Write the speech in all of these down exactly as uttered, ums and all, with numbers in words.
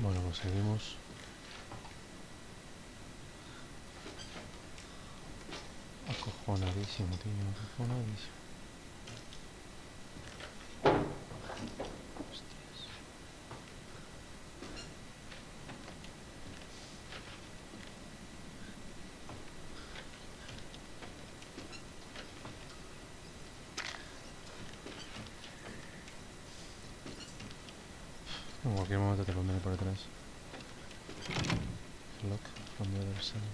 Bueno, pues seguimos. Acojonadísimo, tío, acojonadísimo. Hostias. En cualquier momento te pondré por detrás. Lock from the other side.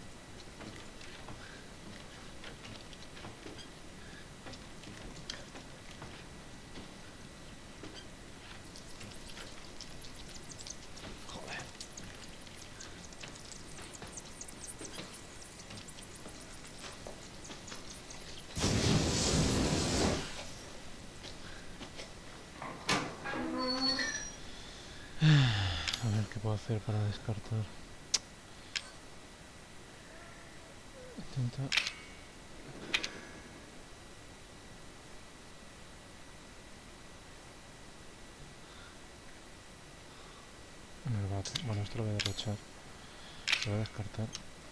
A ver qué puedo hacer para descartar. Intenta. El bate. Bueno, esto lo voy a derrochar. Lo voy a descartar.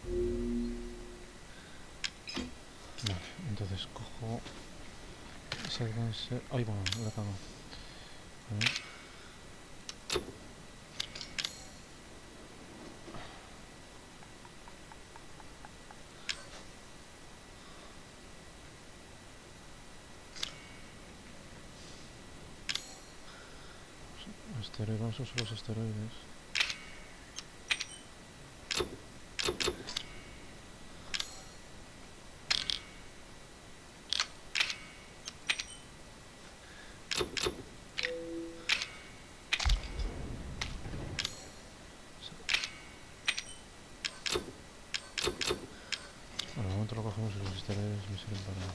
Vale, entonces cojo ese alcance. Ay, bueno, lo he cagado. A ver. Esteroides, vamos a usar los esteroides. Bueno, de momento lo cogemos y los esteroides me sirven para...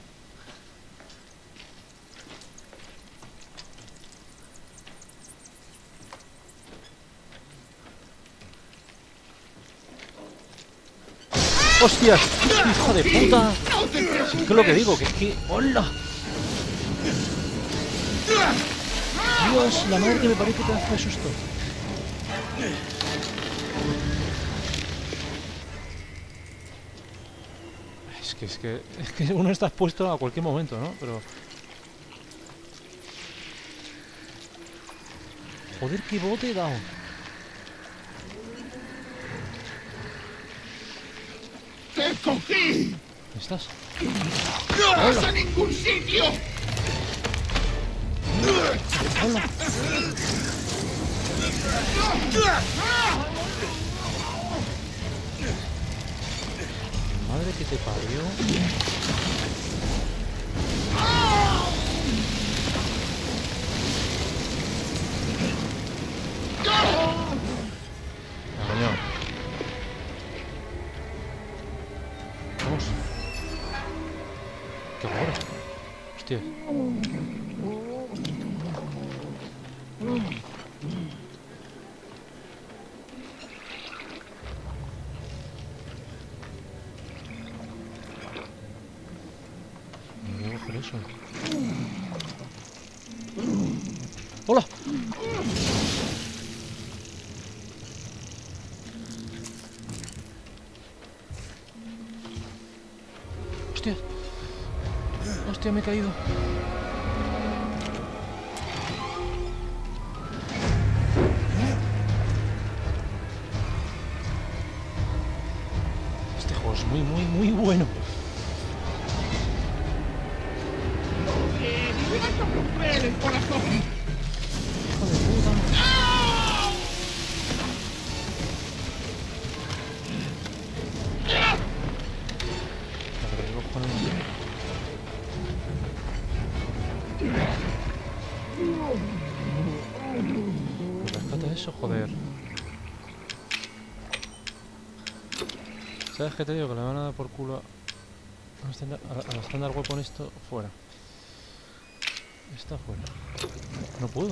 ¡Hostias! ¡Hijo de puta! ¿Qué es lo que digo? Que es que... ¡Hola! Dios, la madre que me parece que hace susto. Es que, es que... Es que uno está expuesto a cualquier momento, ¿no? Pero... Joder, qué bote he dado. ¡Te cogí! ¿Dónde estás? ¡No vas a ningún sitio! ¡Hola! Madre que te parió. Coño. Vamos. ¿Qué ahora? Hostia. No voy a coger eso. ¡Hola! ¡Hostia! ¡Hostia, me he caído! Este juego es muy, muy, muy bueno. ¡Me vas a romper el corazón! ¡Hijo de puta! Rescata eso, joder. ¿Sabes qué te digo? Que le van a dar por culo a estándar, a la estándar weapon esto fuera. Está fuera. No puedo.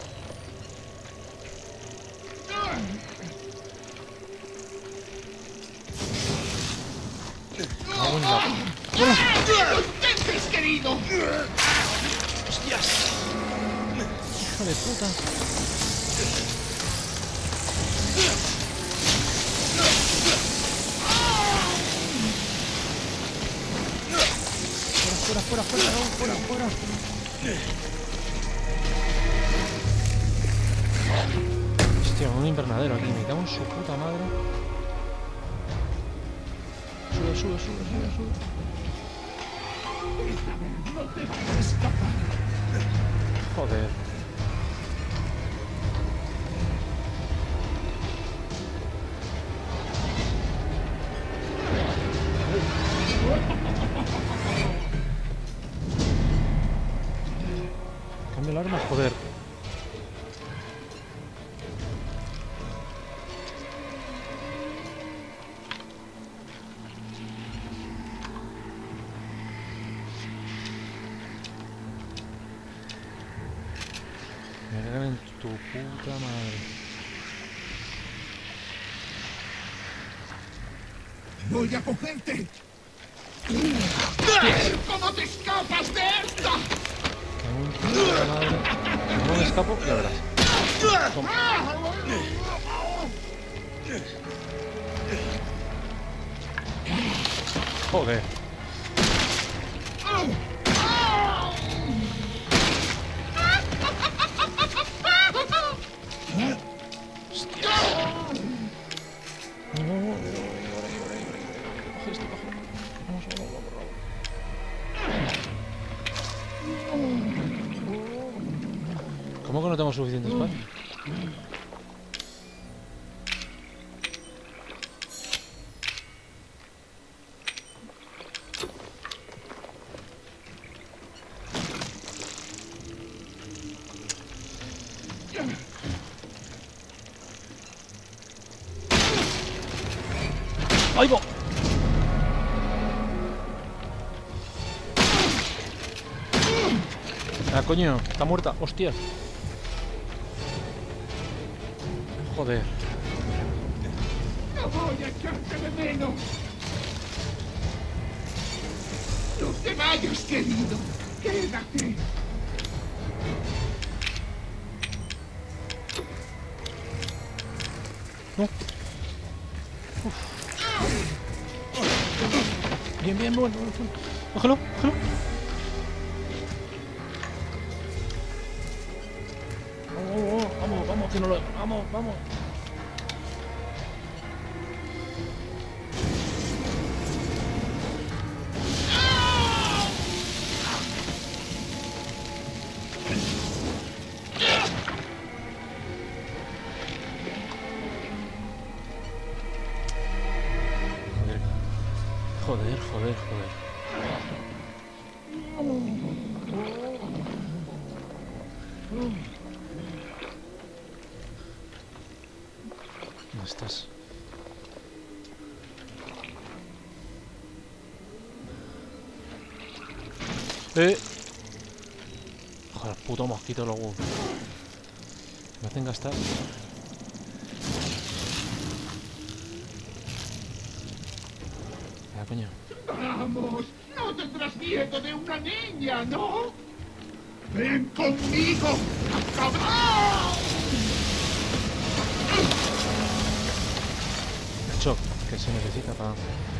Cago en la... ¡No intentes, querido! ¡Hostias! ¡Hijo de puta! fuera, fuera. Hostia, un invernadero aquí, me cago en su puta madre. Sube, sube, sube, sube, sube. No te puedes escapar. Joder. Cambia el arma, joder. Me cagan en tu puta madre. Voy a cogerte. ¿Cómo te escapas de esta? Cago en tu puta madre. No me escapo, ya verás. Toma. Joder. Hostia. No, no, no, no, no, coge esto, coge. Vamos, vamos, vamos, vamos. ¿Cómo que no tengo suficiente espacio? ¡Ahí va! Ah, coño, está muerta, hostia. Joder. No voy a echarte de menos. No te vayas, querido. Quédate. No. Uf. Bien, bien, bueno, bueno, bueno. Bájalo, bájalo. Vamos, vamos, vamos, que no lo... Vamos, vamos. Joder, joder, joder. ¿Dónde estás? ¡Eh! Joder, puto mosquito los huevos. Me hacen gastar. Ah, coño. Vamos, no tendrás miedo de una niña, ¿no? ¡Ven conmigo! ¡Cabrón! El shock que se necesita para...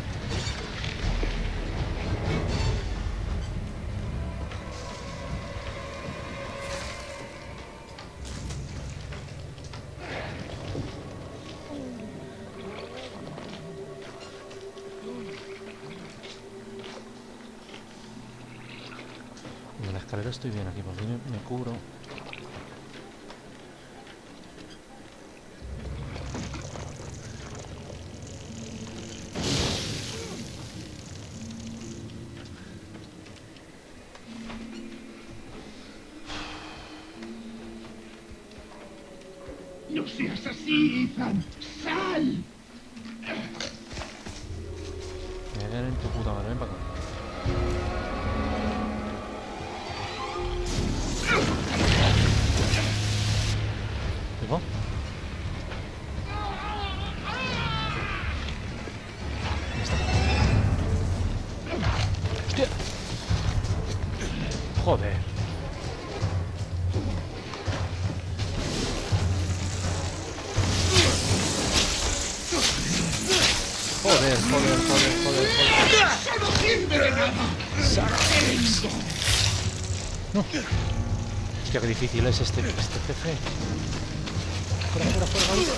En la escalera estoy bien aquí, porque me, me cubro. No seas así, Ethan. ¡Sal! Me voy a caer en tu puta madre, ven para acá. ¿Qué va? ¿Dónde está? ¡Hostia! Joder. Joder, joder, joder, joder, joder. ¡Eso no sirve de nada! Sarafix. No. Hostia, qué difícil es este, este jefe. Fuera, fuera, fuera, Gaby.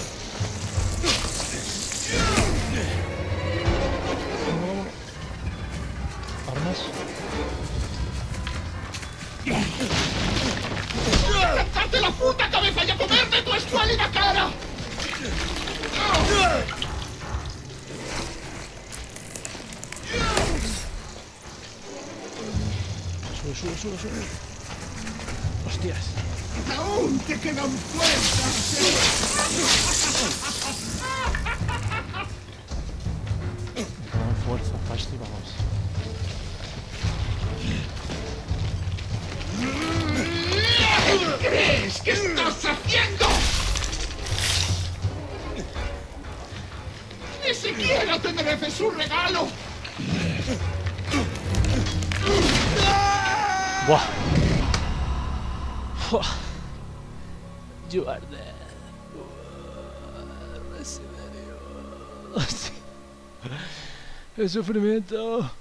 Vámonos, vámonos. Armas. ¡Cantarte la puta cabeza y a comerme tu escuálida cara! Sube, sube, sube, sube. Hostias. ¡Aún te quedan fuerzas! Con fuerza, fasti, vamos. ¿Qué crees que estás haciendo? ¡Ni siquiera te mereces un regalo! Buah. Buah. You are dead. Residuo. El sufrimiento.